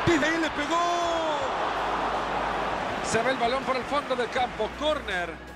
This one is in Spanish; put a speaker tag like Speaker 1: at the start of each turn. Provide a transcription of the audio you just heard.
Speaker 1: Desde ahí le pegó.
Speaker 2: Se va el balón por el fondo del campo. Córner.